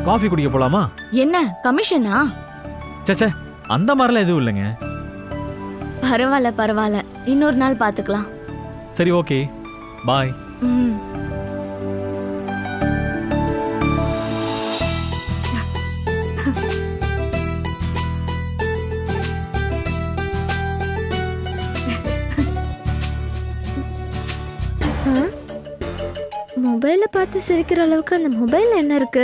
Coffee குடிக்க போலாமா? என்ன கமிஷனா? சச்சே, அந்த மாதிரிலாம் எதுவும் இல்லைங்க. பரவாயில்ல பரவாயில்ல, இன்னொரு நாள் பாத்துக்கலாம். சரி, ஓகே, பாய். மொபைல பார்த்து சிரிக்கிற அளவுக்கு அந்த மொபைல்ல என்ன இருக்கு?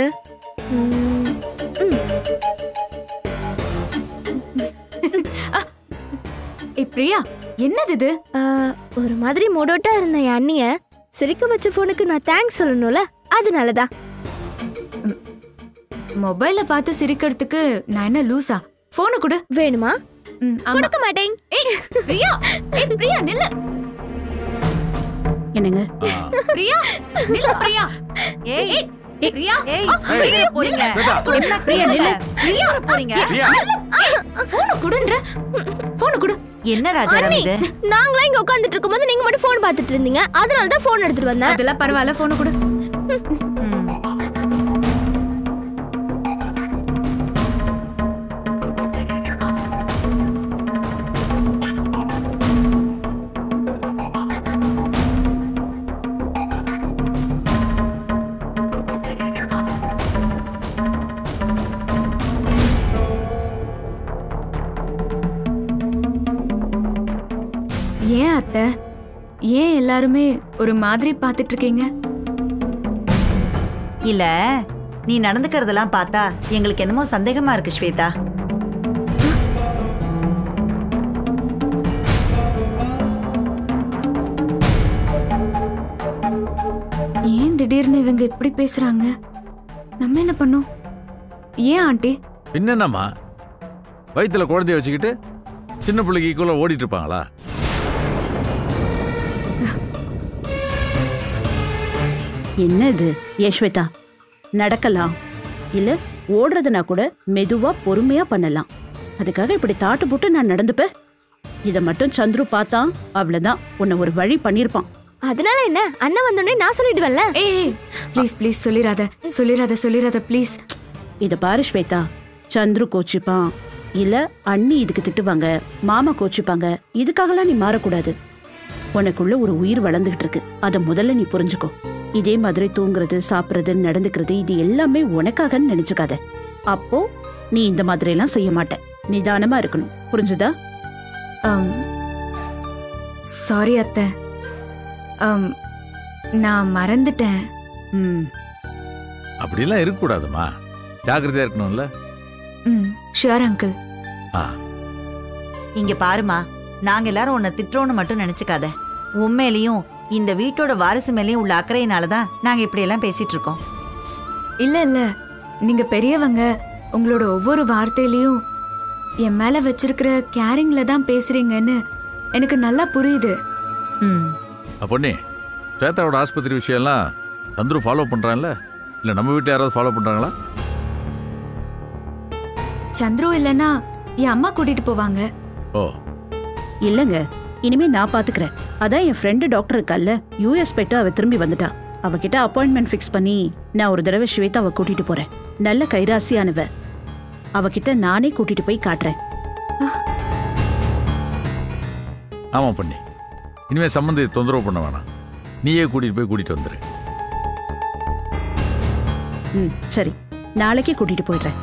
பிரியா, என்னது இது? ஒரு மாதிரி மூடோட்டா இருந்த என் அண்ணிய சிரிக்க வச்ச போனுக்கு நான் தேங்க்ஸ் சொல்லணும்ல, அதனாலதான். மொபைல பார்த்து சிரிக்கிறதுக்கு நான் என்ன லூசா? போனு கொடு. வேணுமா? கொடுக்க மாட்டேன். பிரியா, பிரியா நில்லு. என்னங்க? பிரியா நில்லு. பிரியா, ஏய் பிரியா, வெளிய போறீங்க. என்ன பிரியா நில்லு. பிரியா போறீங்க. போன் கொடுன்ற. போன் கொடு. என்ன ராஜாராம் இது? நாங்களா இங்க உட்கார்ந்துட்டு இருக்கும்போது நீங்க மட்டும் போன் பார்த்துட்டு இருந்தீங்க, அதனால தான் போன் எடுத்துட்டு வந்தேன். அதெல்லாம் பரவாயில்ல, போன் கொடு. ஏன் அத்தை, ஏன் எல்லாருமே ஒரு மாதிரி பார்த்துட்டு இருக்கீங்க? இல்ல, நீ நடந்துக்கிறதெல்லாம் பார்த்தா எங்களுக்கு என்னமோ சந்தேகமா இருக்கு ஸ்வேதா. ஏன் திடீர்னு இவங்க இப்படி பேசுறாங்க? நம்ம என்ன பண்ணோம்? ஏன் ஆண்டி? என்னம்மா, வயிற்றுல குழந்தைய வச்சுக்கிட்டு சின்ன பிள்ளைக்கு ஈக்குவலா ஓடிட்டு இருப்பாங்களா? என்ன இது யஸ்வேதா? நடக்கலாம் இல்ல ஓடுறதுனா கூட மெதுவா பொறுமையா பண்ணலாம். அதுக்காக இப்படி தாட்டு போட்டு நான் நடந்துப்பேன்? இத மட்டும் சந்துரு பார்த்தான், அவ்வளவுதான், உன்னை ஒரு வழி பண்ணிருப்பான். அதனால என்ன, அண்ணன் வந்தோடனே நான் சொல்லிடுவேன்ல. ஏய் ப்ளீஸ் ப்ளீஸ் சொல்லிராத சொல்லிராத சொல்லிராத ப்ளீஸ். இத பாரு ஸ்வேதா, சந்துரு கோச்சிப்பான், இல்ல அண்ணி இதுக்கு திட்டுவாங்க, மாமா கோச்சிப்பாங்க. இதுக்காகலாம் நீ மாறக்கூடாது. உனக்குள்ள ஒரு உயிர் வளர்ந்துகிட்டு இருக்கு, அத முதல்ல நீ புரிஞ்சுக்கோ. இதே மாதிரி தூங்குறது, சாப்பிடுறது, நடந்துக்கிறது, இது எல்லாமே உனக்காகன்னு நினைச்சுக்காத. அப்போ நீ இந்த மாதிரி எல்லாம் செய்ய மாட்ட. நிதானமா இருக்கணும், புரிஞ்சுதா? சாரி அத்தை, நான் மறந்துட்டேன். அப்படிலாம் இருக்கக்கூடாதுமா, ஜாக்கிரதையா இருக்கணும்ல. Sure uncle. இங்க பாருமா, நாங்க எல்லாரும் உன்னை திட்டுறோன்னு மட்டும் நினைச்சுக்காத. உண்மையிலையும் இந்த வீட்டோட வாரிசு மேலேயும் உள்ள அக்கறையினாலதான் நாங்க இப்படி எல்லாம் பேசிட்டு இருக்கோம். இல்ல இல்ல, நீங்க பெரியவங்க, உங்களோட ஒவ்வொரு வார்த்தையிலயும் என் மேல வச்சிருக்கிற கேரிங்ல தான் பேசுறீங்கன்னு எனக்கு நல்லா புரியுது. பொண்ணே, ஸ்வேதாவோட ஆஸ்பத்திரி விஷயம்லாம் சந்துரு ஃபாலோ பண்றான்ல, இல்ல நம்ம வீட்டுல யாராவது ஃபாலோ பண்றாங்களா? சந்துரு இல்லனா என் அம்மா கூட்டிட்டு போவாங்க. ஓ இல்லங்க, இனிமே நான் பாத்துக்கிறேன். அதான் என் ஃப்ரெண்டு டாக்டர் இருக்கல்ல, யூஎஸ் போயிட்டு அவ திரும்பி வந்துட்டா. அவகிட்ட அப்பாயின்மெண்ட் ஃபிக்ஸ் பண்ணி நான் ஒரு தடவை ஸ்வேதாவை கூட்டிட்டு போறேன். நல்ல கைராசியானவ, அவகிட்ட நானே கூட்டிட்டு போய் காட்டுறேன். ஆமா பண்ணி, இனிமே சம்பந்தி தொந்தரவு பண்ண வேணாம், நீயே கூட்டிட்டு வந்துரு. சரி, நாளைக்கே கூட்டிட்டு போயிடுறேன்.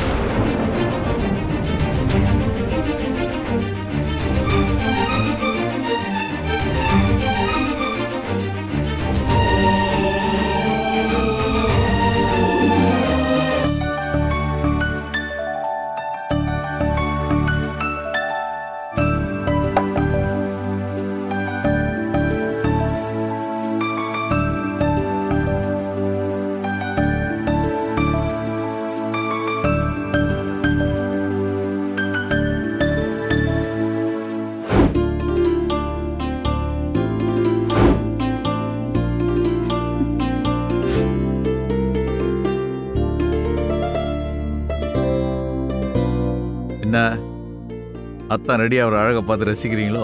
என்ன அத்தான் ரெடி, அவர் அழகை பார்த்து ரசிக்கிறீங்களோ?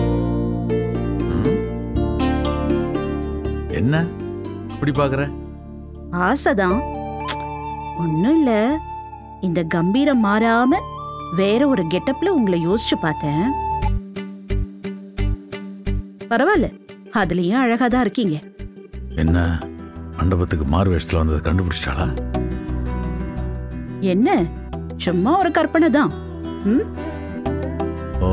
என்ன இப்படி பாக்குற? ஆசைதான். ஒன்னும் இல்ல, இந்த கம்பீரம் மாறாம வேற ஒரு கெட்டப்ல உங்களை யோசிச்சு பார்த்தேன். பரவாயில்ல, அதுலயும் அழகாதான் இருக்கீங்க. என்ன மண்டபத்துக்கு மாறு வேஷத்துல வந்ததை கண்டுபிடிச்சிட்டாளா? என்ன சும்மா ஒரு கற்பனை தான். ஓ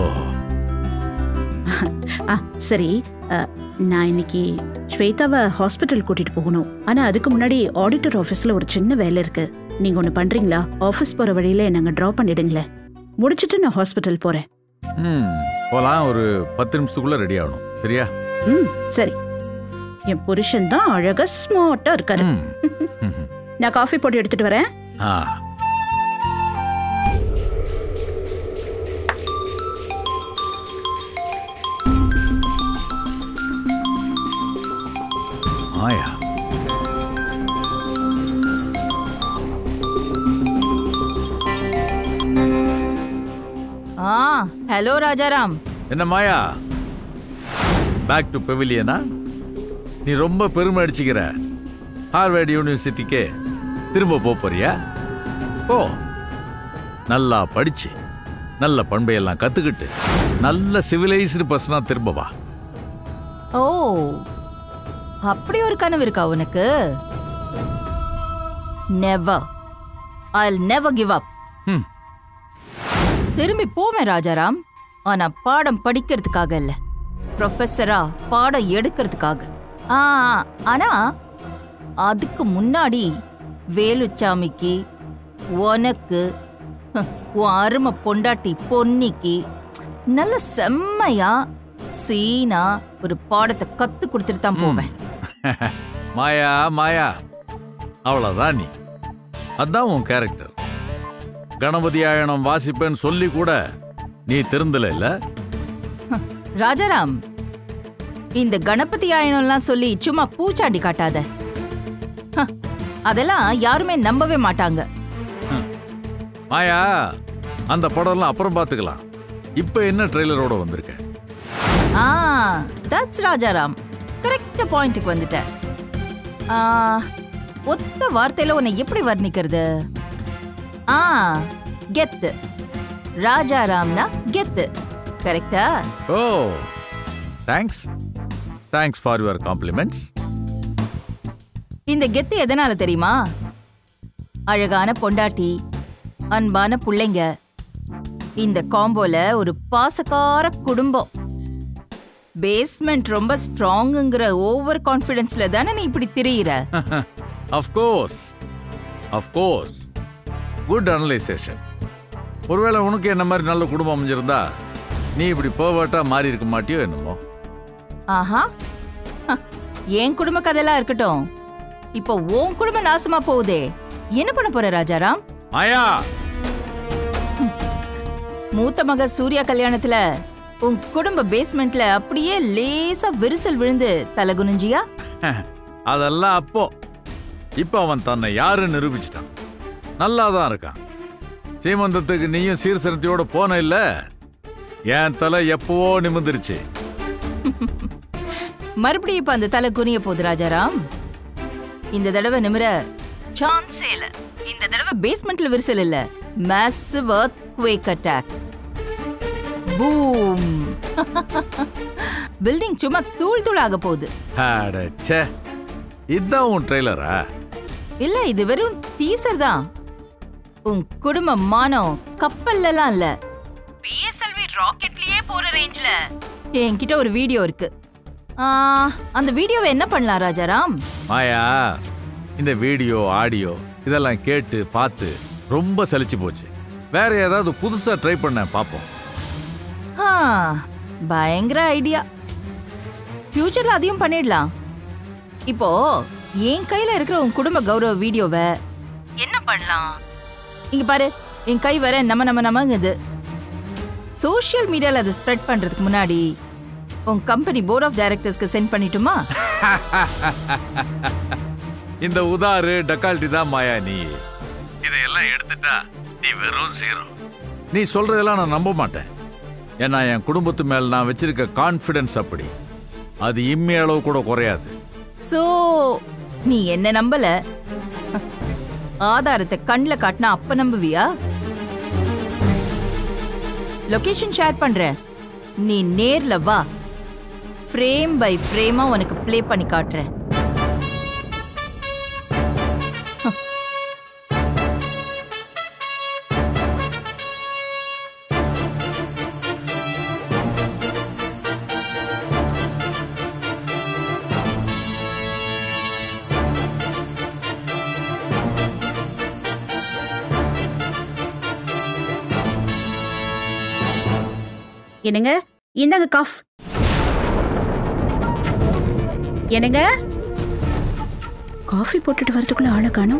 சரி, நான் இன்னைக்கு ஸ்வேதாவை ஹாஸ்பிட்டல் கூட்டிட்டு போகணும். ஆனா அதுக்கு முன்னாடி ஆடிட்டர் ஆபீஸ்ல ஒரு சின்ன வேலை இருக்கு. நீங்க ஒண்ணு பண்றீங்களா? ஆபீஸ் போற வழியில நாங்க டிராப் பண்ணிடுங்களேன். முடிச்சிட்டு நான் ஹாஸ்பிட்டல் போறேன். போலாம். ஒரு 10 நிமிஷத்துக்குள்ள ரெடி ஆகணும். சரியா? சரி. என் புருஷன் தான் அழகா ஸ்மார்ட்டா இருக்காரு. நான் காஃபி போட்டு எடுத்துட்டு வரேன். மாயா, ஹலோ ராஜாராம். என்ன மாயா, பேக் டு பெவிலியனா? நீ ரொம்ப பெருமை அடிச்சுக்கிற. ஹார்வர்ட் யூனிவர்சிட்டிக்கு திரும்ப போறியா? ஓ, நல்லா படிச்சு நல்ல பண்பையெல்லாம் கத்துக்கிட்டு நல்ல சிவிலைஸ்டு பர்சனா திரும்ப வா. ஓ, அப்படி ஒரு கனவு இருக்கா உனக்கு? Never, I'll never give up. திரும்பி போவேன் ராஜாராம். ஆனா பாடம் படிக்கிறதுக்காக இல்ல, ப்ரொஃபஸரா பாடம் எடுக்கிறதுக்காக. ஆனா அதுக்கு முன்னாடி வேலுச்சாமிக்கு, உனக்கு, உன் அருமை பொண்டாட்டி பொன்னிக்கு நல்ல செம்மையா சீனா ஒரு பாடத்தை கத்து கொடுத்துட்டு தான் போவேன். மாயா மாயா, அவ்வளவுதான். நீ அதான் உன் கேரக்டர். கணபதி ஆயனம் வாசிப்பேன்னு சொல்லி கூட நீ திருந்தல இல்ல? ராஜாராம், இந்த கணபதி ஆயனம்லாம் சொல்லி சும்மா பூச்சாண்டி காட்டாத. அதெல்லாம் யாருமே நம்பவே மாட்டாங்க. மாயா, அந்த படம்லாம் அப்புறம் பாத்துக்கலாம். இப்ப என்ன ட்ரெய்லரோட வந்திருக்க? தட்ஸ் ராஜாராம். கரெக்ட் பாயிண்ட்க்கு வந்துட்ட. ஒத்த வார்த்தையில உன்னை எப்படி வர்ணிக்கிறது? கெத்து. ராஜாராம்னா கெத்து. கரெக்டா? Oh, thanks. Thanks for your compliments. இந்த கெத்து எதனால தெரியுமா? அழகான பொண்டாட்டி, அன்பான புள்ளைங்க, இந்த காம்போல ஒரு பாசக்கார குடும்பம். பேஸ்மெண்ட் ரொம்ப ஸ்ட்ராங்குங்கிற ஓவர் கான்ஃபிடன்ஸ்ல தானே நீ இப்படி திரியிற? Of course. Of course. Good analyzation. ஒருவேளை உனக்கு என்ன மாதிரி நல்ல குடும்பம் அமைஞ்சிருந்தா நீ இப்படி பர்வர்ட்டா மாறி இருக்க மாட்டியோ என்னமோ? ஆஹா, என் குடும்ப கதையெல்லாம் இருக்கட்டும். இப்போ உன் குடும்பம் நாசமா போகுதே, என்ன பண்ண போற ராஜாராம்? மாயா, மூத்த மக சூர்யா கல்யாணத்துல உன் குடும்ப பேஸ்மெண்ட்ல அப்படியே லேசா விரிசல் விழுந்து தலை குனிஞ்சியா? அதெல்லாம் அப்போ. இப்ப அவன் தன்னை யாரு நிரூபிச்சிட்டான். நல்லாதான் இருக்கான். சீமந்தத்துக்கு நீயும் சீர்சனத்தையோட போன இல்ல? என் தலை எப்பவோ நிமிர்ந்துருச்சு. மறுபடியும் இப்ப அந்த தலை குனிய போகுது ராஜாராம். இந்த தடவை நிமிர சான்ஸே இல்ல. இந்த தடவை பேஸ்மெண்ட்ல விரிசல் இல்ல, massive earthquake attack. Boom. Building சும்மா தூள் தூள் ஆக போகுது. அடச்சே, இதான் உன் ட்ரெய்லரா? இல்ல, இது வெறும் டீசர் தான். உன் குடும்ப மானம் கப்பல்லாம் இல்ல, பிஎஸ்எல்வி ராக்கெட்லயே போற ரேஞ்ச்ல என்கிட்ட ஒரு வீடியோ இருக்கு. அந்த வீடியோவை என்ன பண்ணலாம் ராஜாராம்? மாயா, இந்த வீடியோ ஆடியோ இதெல்லாம் கேட்டு பார்த்து ரொம்ப சலிச்சு போச்சு. வேற ஏதாவது புதுசா ட்ரை பண்ண பாப்போம். பயங்கர ஐடியா. ஃபியூச்சர்ல அதையும் பண்ணிடலாம். இப்போ என் கையில இருக்கிற உன் குடும்ப கௌரவ வீடியோவை என்ன பண்ணலாம்? இங்க பாரு, என் கை வர நமங்குது. சோஷியல் மீடியால அதை ஸ்ப்ரெட் பண்றதுக்கு முன்னாடி உன் கம்பெனி போர்ட் ஆஃப் டைரக்டர்ஸ்க்கு சென்ட் பண்ணிட்டுமா? இந்த உதாரு டக்கால்டி தான் மாயா. நீ இதையெல்லாம் எடுத்துட்டா நீ வெறும் சீரோ. நீ சொல்றதெல்லாம் நான் நம்ப மாட்டேன். ஏன்னா என் குடும்பத்து மேல நான் வச்சிருக்க கான்ஃபிடன்ஸ் அப்படி. அது இம்மி அளவு கூட குறையாது. சோ நீ என்ன நம்பல, ஆதாரத்தை கண்ணில் காட்டினா அப்ப நம்புவியா? லொகேஷன் ஷேர் பண்றேன், நீ நேர்ல வா. ஃப்ரேம் பை ஃப்ரேமா உனக்கு ப்ளே பண்ணி காட்டுறேன். என்னங்க, இந்தாங்க காஃப். என்னங்க, காஃபி போட்டுட்டு வரதுக்குள்ள ஆளை காணோம்.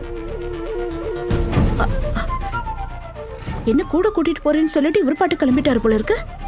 என்ன கூட கூட்டிட்டு போறேன்னு சொல்லிட்டு இவர் பாட்டு கிளம்பிட்டாரு போல இருக்கு.